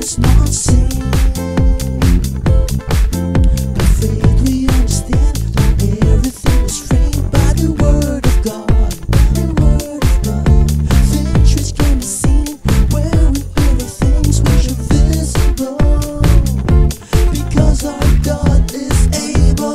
is not seen. By faith we understand that everything is framed by the word of God. The word of God. Victories can be seen where we hear the things which are visible. Because our God is able.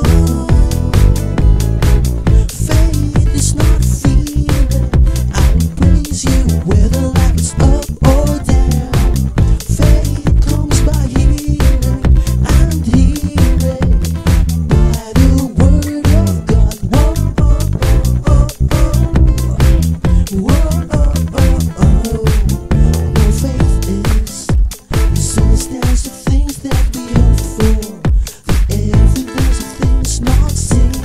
Faith is not feeling. I will praise you whether life is up or down. Faith comes by hearing and hearing by the word of God. Whoa, oh, oh, oh, oh. Whoa, oh, oh, oh. No faith is the substance of things that we hope for, the evidence of things not seen.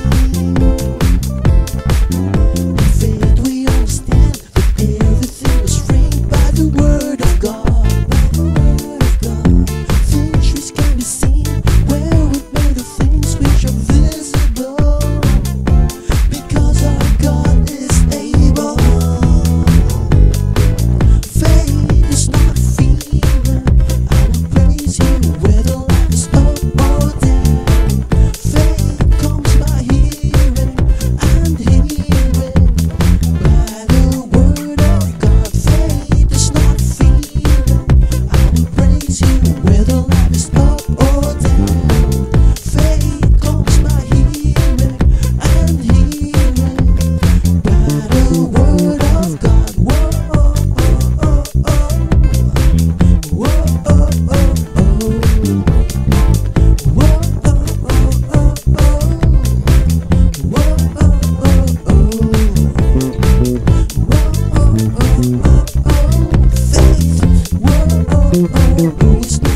By faith we understand that everything was framed by the word of God. By the word of God. Victories can be seen where we made the things which are visible. Because our God is able. Faith is not feeling. I will praise you whether life is up or down. Faith comes by hearing and hearing by the word of God. Faith is not feeling. I will praise you whether life is up or down. Faith comes by hearing and hearing by the word of God. Whoa, oh, oh, oh, oh. Whoa, oh, oh, oh. Whoa, oh, oh, oh, oh. Whoa, oh, oh, oh. Whoa, oh, oh, oh, oh. Faith. Whoa, oh, oh, oh. It's